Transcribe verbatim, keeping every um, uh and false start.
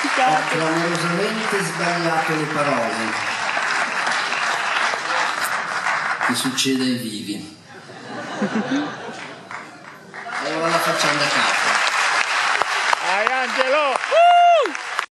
dimenticato. Ho clamorosamente sbagliato le parole. Che succede ai vivi. Allora la facciamo da capo. Dai Angelo! Uh!